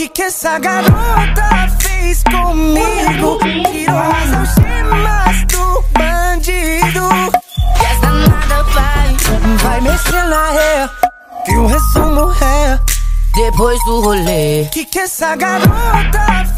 Que essa garota fez comigo? Tirou as algemas do bandido. E as danada vai mexer na ré, que o resumo é depois do rolê. Que essa garota